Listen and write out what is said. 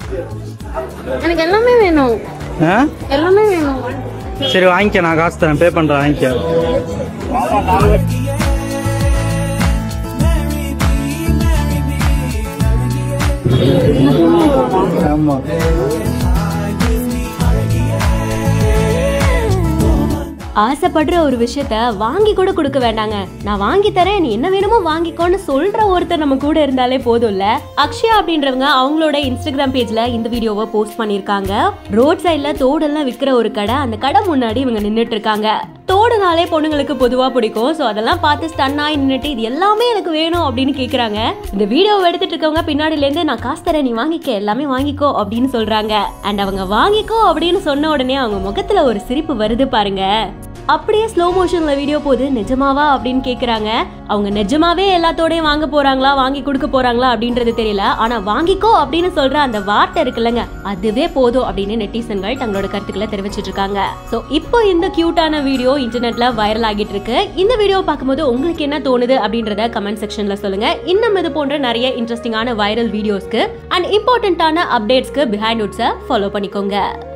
எனக்கு எல்லாமே வேணும். எல்லாமே வேணும். சரி வாங்கிக்க, நான் காசு தரேன், பே பண்றேன், வாங்கிக்க. ஆமா ஆசைப்படுற ஒரு விஷயத்த வாங்கி கூட கொடுக்க வேண்டாங்க. நான் வாங்கி தரேன், நீ என்ன வேணுமோ வாங்கிக்கோன்னு சொல்ற ஒருத்தர் நம்ம கூட இருந்தாலே போதும்ல. அக்ஷயா அப்படின்றவங்க அவங்களோட இன்ஸ்டாகிராம் பேஜ்ல இந்த வீடியோவை போஸ்ட் பண்ணிருக்காங்க. ரோட் சைட்ல தோடெல்லாம் விற்கிற ஒரு கடை, அந்த கடை முன்னாடி இவங்க நின்னுட்டு இருக்காங்க. தோடுனாலே பொண்ணுங்களுக்கு பொதுவா பிடிக்கும். ஸோ அதெல்லாம் பார்த்து ஸ்டன்னாய் நின்றுட்டு இது எல்லாமே எனக்கு வேணும் அப்படின்னு கேட்குறாங்க. இந்த வீடியோவை எடுத்துட்டு இருக்கவங்க பின்னாடிலேருந்து நான் காசு தரேன், நீ வாங்கிக்க, எல்லாமே வாங்கிக்கோ அப்படின்னு சொல்றாங்க. அண்ட் அவங்க வாங்கிக்கோ அப்படின்னு சொன்ன உடனே அவங்க முகத்துல ஒரு சிரிப்பு வருது பாருங்க. அப்படியே ஸ்லோ மோஷன்ல வீடியோ போது நிஜமாவா அப்படின்னு கேக்குறாங்க. அவங்க நிஜமாவே எல்லாத்தோடையும் வாங்க போறாங்களா, வாங்கி கொடுக்க போறாங்களா அப்படின்றது தெரியல. ஆனா வாங்கிக்கோ அப்படின்னு சொல்ற அந்த வார்த்தை இருக்குல்லங்க, அதுவே போதும் அப்படின்னு நெட்டிசன்கள் தங்களோட கருத்துக்களை தெரிவிச்சிட்டு இருக்காங்க. சோ இப்போ இந்த கியூட்டான வீடியோ இன்டர்நெட்ல வைரல் ஆகிட்டு இருக்கு. இந்த வீடியோ பார்க்கும்போது உங்களுக்கு என்ன தோணுது அப்படின்றத கமெண்ட் செக்ஷன்ல சொல்லுங்க. இன்னும் இது போன்ற நிறைய இன்ட்ரெஸ்டிங்கான வைரல் வீடியோஸ்க்கு அண்ட் இம்பார்ட்டன்டான அப்டேட்ஸ்க்கு பிஹைண்ட் நோட்ஸை ஃபாலோ பண்ணிக்கோங்க.